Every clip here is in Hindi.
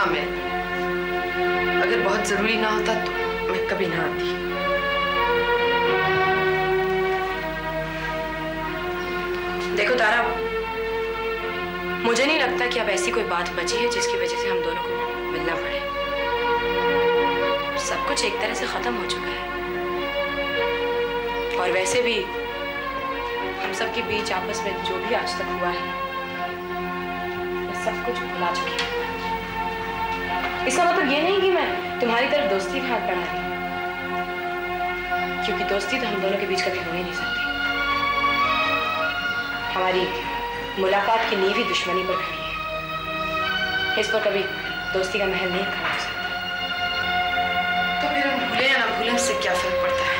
हाँ मैं, अगर बहुत जरूरी ना होता तो मैं कभी ना आती। देखो तारा, मुझे नहीं लगता कि अब ऐसी कोई बात बची है जिसकी वजह से हम दोनों को मिलना पड़े। सब कुछ एक तरह से खत्म हो चुका है, और वैसे भी हम सबके बीच आपस में जो भी आज तक हुआ है मैं सब कुछ भुला चुकी हूँ। इसका मतलब ये नहीं कि मैं तुम्हारी तरफ दोस्ती का हाथ बढ़ा रही, क्योंकि दोस्ती तो हम दोनों के बीच कभी हो ही नहीं सकती। हमारी मुलाकात की नींव ही दुश्मनी पर खड़ी है, इस पर कभी दोस्ती का महल नहीं खड़ा हो सकता। तो फिर हम भूले या ना भूले उससे क्या फर्क पड़ता है?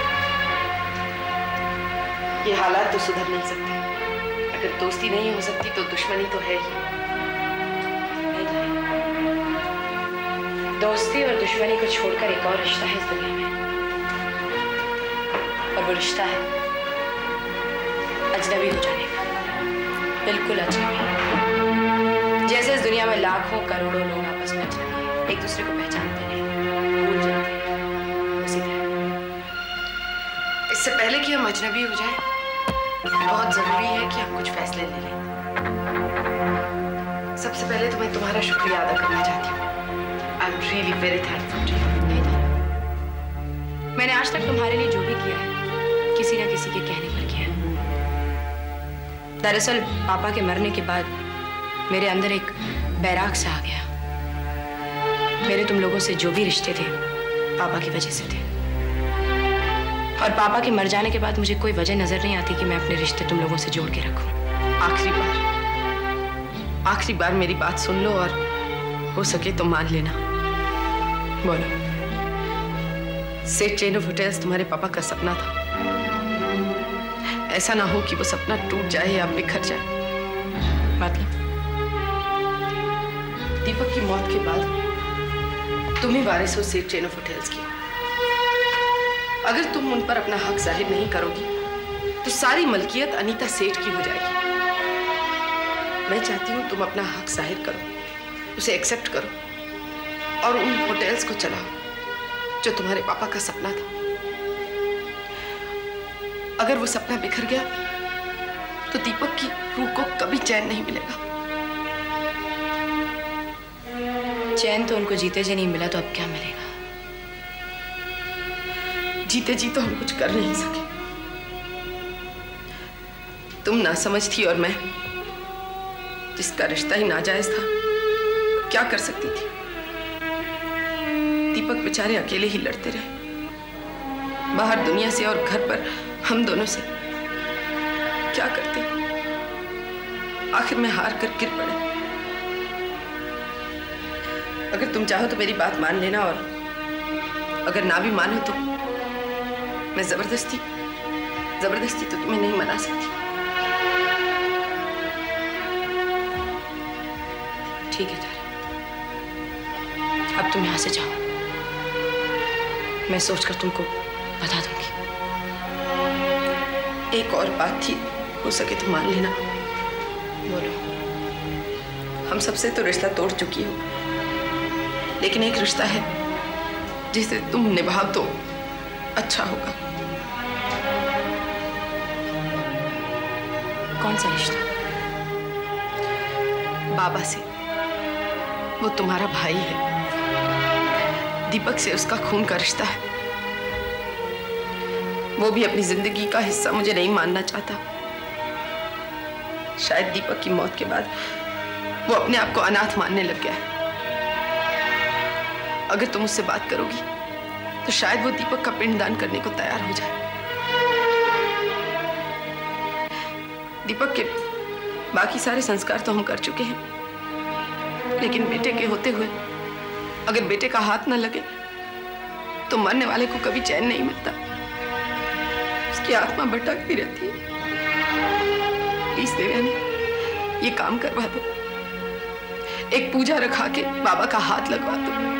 ये हालात तो सुधर नहीं सकते। अगर दोस्ती नहीं हो सकती तो दुश्मनी तो है ही। दोस्ती और दुश्मनी को छोड़कर एक और रिश्ता है इस दुनिया में, और वो रिश्ता है अजनबी हो जाने का। बिल्कुल अजनबी, जैसे इस दुनिया में लाखों करोड़ों लोग आपस में अजनबी हैं, एक दूसरे को पहचानते नहीं, भूल जाते हैं, उसी तरह इससे पहले कि हम अजनबी हो जाए बहुत जरूरी है कि हम कुछ फैसले ले लें। सबसे पहले तो मैं तुम्हारा शुक्रिया अदा करना चाहती हूँ। I am really very thankful to you. मैंने आज तक तुम्हारे लिए जो भी किया है किसी न किसी के कहने पर किया है। दरअसल पापा के मरने के बाद मेरे अंदर एक बैराग सा आ गया। मेरे तुम लोगों से जो भी रिश्ते थे पापा की वजह से थे, और पापा के मर जाने के बाद मुझे कोई वजह नजर नहीं आती कि मैं अपने रिश्ते तुम लोगों से जोड़ के रखूं। आखिरी बार मेरी बात सुन लो, और हो सके तो मान लेना। बोलो, सेठ चेन ऑफ होटल्स तुम्हारे पापा का सपना था। ऐसा ना हो कि वो सपना टूट जाए या बिखर जाए। मतलब दीपक की मौत के बाद तुम ही वारिस हो सेठ चेन ऑफ होटल्स की। अगर तुम उन पर अपना हक जाहिर नहीं करोगी तो सारी मलकियत अनीता सेठ की हो जाएगी। मैं चाहती हूँ तुम अपना हक जाहिर करो, उसे एक्सेप्ट करो और उन होटल्स को चलाओ जो तुम्हारे पापा का सपना था। अगर वो सपना बिखर गया तो दीपक की रूह को कभी चैन नहीं मिलेगा। चैन तो उनको जीते जी नहीं मिला, तो अब क्या मिलेगा? जीते जी तो हम कुछ कर नहीं सके। तुम ना समझ थी और मैं, जिसका रिश्ता ही नाजायज था, क्या कर सकती थी? दीपक बेचारे अकेले ही लड़ते रहे, बाहर दुनिया से और घर पर हम दोनों से। क्या करते? आखिर में हार कर गिर पड़े। अगर तुम चाहो तो मेरी बात मान लेना, और अगर ना भी मानो तो मैं जबरदस्ती तो तुम्हें नहीं मना सकती। ठीक है तारा, अब तुम यहां से जाओ, मैं सोचकर तुमको बता दूंगी। एक और बात थी, हो सके तो मान लेना। बोलो। हम सबसे तो रिश्ता तोड़ चुकी हो, लेकिन एक रिश्ता है जिसे तुम निभाओ तो अच्छा होगा। कौन सा रिश्ता? बाबा से। वो तुम्हारा भाई है, दीपक से उसका खून का रिश्ता है। वो भी अपनी जिंदगी का हिस्सा मुझे नहीं मानना चाहता। शायद दीपक की मौत के बाद वो अपने आप को अनाथ मानने लग गया है। अगर तुम उससे बात करोगी तो शायद वो दीपक का पिंडदान करने को तैयार हो जाए। दीपक के बाकी सारे संस्कार तो हम कर चुके हैं, लेकिन बेटे के होते हुए अगर बेटे का हाथ न लगे तो मरने वाले को कभी चैन नहीं मिलता। उसकी आत्मा भटकती रहती है। प्लीज देवयानी, ये काम करवा दो। एक पूजा रखा के बाबा का हाथ लगवा दो।